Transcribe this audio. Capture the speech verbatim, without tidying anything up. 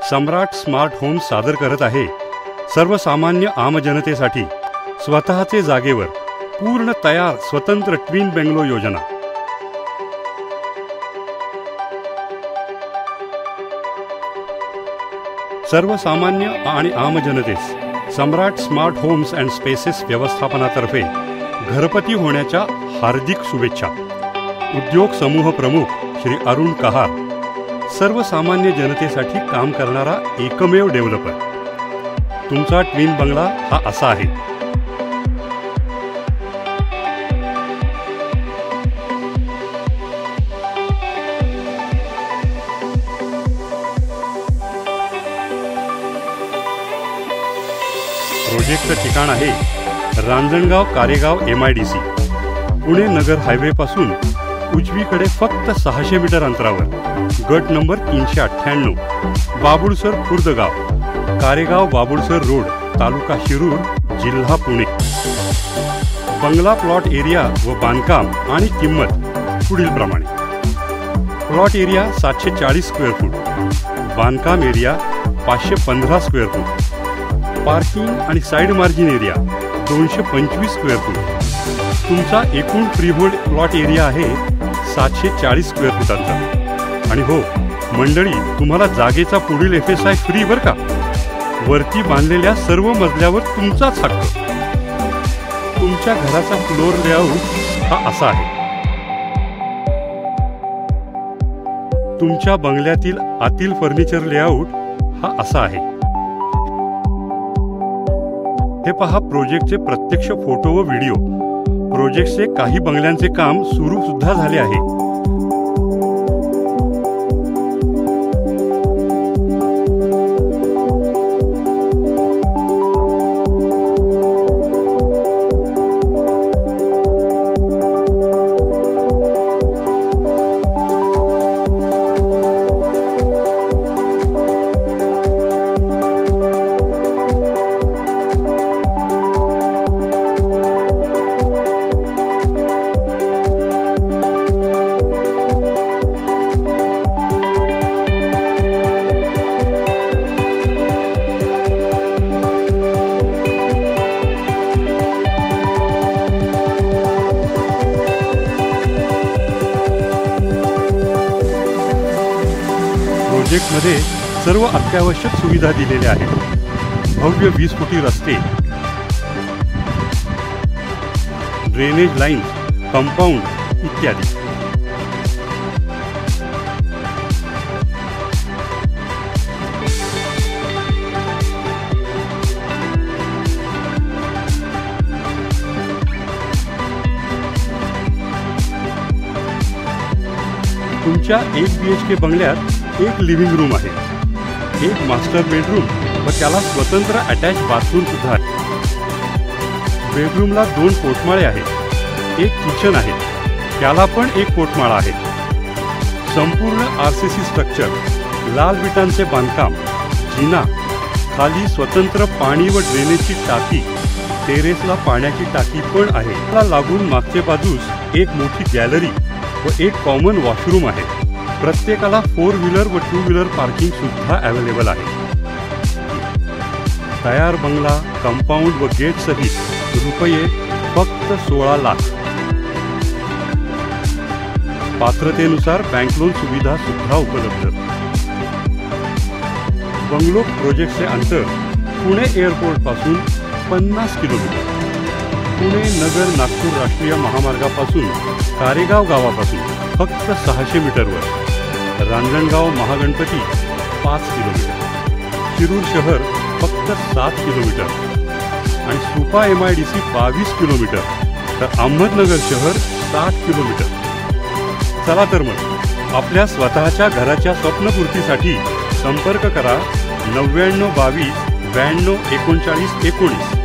सम्राट smart homes सादर करत आहे सर्वसामान्य आम जनतेसाठी स्वतःचे जागेवर पूर्ण तयार स्वतंत्र ट्विन बंगलो योजना। सर्वसामान्य आणि आम जनतेस Samrat smart homes and spaces व्यवस्थापनातर्फे घरपती होण्याच्या हार्दिक शुभेच्छा। उद्योग समूह प्रमुख श्री अरुण कहार, सर्वसामान्य जनतेसाठी काम करणारा एकमेव डेव्हलपर। तुमचा ट्विन बंगला हा असा आहे। प्रोजेक्टचं ठिकाण आहे Ranjangaon Karegaon M I D C, Pune Nagar highway पासून उजवीकडे फक्त सहाशे मीटर अंतरावर, गट नंबर तीनशे अठ्ठ्याण्णव, बाबुळसर खुर्द गाव, कारेगाव बाबुळसर रोड, तालुका शिरूर, जिल्हा पुणे। बंगला प्लॉट एरिया व बांधकाम आणि किंमत पुढील प्रमाणे। प्लॉट एरिया सातशे चाळीस स्क्वेअर फूट, बांधकाम एरिया पाचशे पंधरा स्क्वेअर फूट, पार्किंग आणि साइड मार्जिन एरिया दोनशे पंचवीस स्क्वेअर फूट। तुमचा एकूण फ्रीहोल्ड प्लॉट एरिया आहे सातशे चाळीस स्क्वेअर फुटांचा। आणि हो मंडळी, तुम्हाला जागेचा पुढील एफ एस आय फ्री बर का। वरती बांधलेल्या सर्व मजल्यावर तुमचाच हक्क। तुमच्या घराचा फ्लोर लेआउट हा असा आहे। तुमच्या बंगल्यातील आतील फर्निचर लेआउट हा असा आहे। हे पहा प्रोजेक्टचे प्रत्यक्ष फोटो व व्हिडिओ। प्रोजेक्टचे काही बंगल्यांचे काम सुरू सुद्धा झाले आहे। प्रोजेक्टमध्ये सर्व अत्यावश्यक सुविधा दिलेल्या आहेत। भव्य वीस फुटी रस्ते, ड्रेनेज लाईन, कंपाऊंड इत्यादी। तुमच्या एक बी एच के बंगल्यात एक लिव्हिंग रूम आहे, एक मास्टर बेडरूम व त्याला स्वतंत्र अटॅच बाथरूम सुद्धा आहे। बेडरूमला दोन पोटमाळे आहेत, एक किचन आहे, त्याला पण एक पोटमाळा आहे। संपूर्ण आर सी सी स्ट्रक्चर, लाल विटांचे बांधकाम, जिना, खाली स्वतंत्र पाणी व ड्रेनेजची टाकी, टेरेसला पाण्याची टाकी पण आहे। त्याला लागून मागच्या बाजूस एक मोठी गॅलरी व एक कॉमन वॉशरूम आहे। प्रत्येकाला फोर व्हीलर व टू व्हीलर पार्किंग सुद्धा अवेलेबल आहे। तयार बंगला, कंपाऊंड व गेट सहित रुपये फक्त सोळा लाख। पात्रतेनुसार बँक लोन सुविधा सुद्धा उपलब्ध। बंगलो प्रोजेक्टचे अंतर पुणे एअरपोर्ट पासून पन्नास किलोमीटर, पुणे नगर नागपूर राष्ट्रीय महामार्गापासून कारेगाव गावापासून फक्त सहाशे मीटरवर, रांजणगाव महागणपती पाच किलोमीटर, शिरूर शहर फक्त सात किलोमीटर आणि Supa M I D C बावीस किलोमीटर, तर अहमदनगर शहर साठ किलोमीटर। चला तर मग आपल्या स्वतःच्या घराच्या स्वप्नपूर्तीसाठी संपर्क करा नव्याण्णव बावीस ब्याण्णव एकोणचाळीस एकोणीस।